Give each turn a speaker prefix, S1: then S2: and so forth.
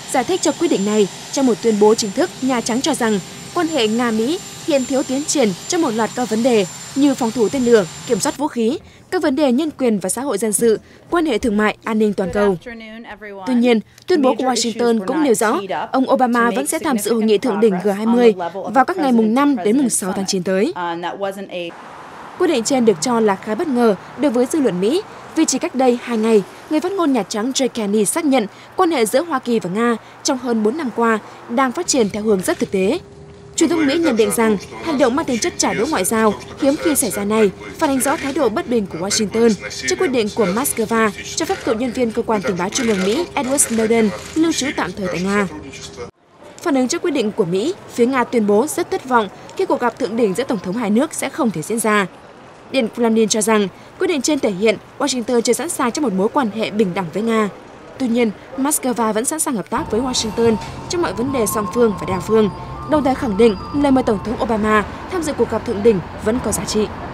S1: Giải thích cho quyết định này, trong một tuyên bố chính thức, Nhà Trắng cho rằng quan hệ Nga-Mỹ hiện thiếu tiến triển trong một loạt các vấn đề như phòng thủ tên lửa, kiểm soát vũ khí, các vấn đề nhân quyền và xã hội dân sự, quan hệ thương mại, an ninh toàn cầu. Tuy nhiên, tuyên bố của Washington cũng nêu rõ ông Obama vẫn sẽ tham dự hội nghị thượng đỉnh G20 vào các ngày mùng 5 đến mùng 6 tháng 9 tới. Quyết định trên được cho là khá bất ngờ đối với dư luận Mỹ, vì chỉ cách đây 2 ngày, người phát ngôn Nhà Trắng Jay Carney xác nhận quan hệ giữa Hoa Kỳ và Nga trong hơn 4 năm qua đang phát triển theo hướng rất thực tế. Truyền thông Mỹ nhận định rằng hành động mang tính chất trả đũa ngoại giao hiếm khi xảy ra này phản ánh rõ thái độ bất bình của Washington trước quyết định của Moscow cho phép cựu nhân viên cơ quan tình báo trung ương Mỹ Edward Snowden lưu trú tạm thời tại Nga. Phản ứng trước quyết định của Mỹ, phía Nga tuyên bố rất thất vọng khi cuộc gặp thượng đỉnh giữa tổng thống hai nước sẽ không thể diễn ra. Điện Kremlin cho rằng quyết định trên thể hiện Washington chưa sẵn sàng cho một mối quan hệ bình đẳng với Nga. Tuy nhiên, Moscow vẫn sẵn sàng hợp tác với Washington trong mọi vấn đề song phương và đa phương, đồng thời khẳng định lời mời Tổng thống Obama tham dự cuộc gặp thượng đỉnh vẫn có giá trị.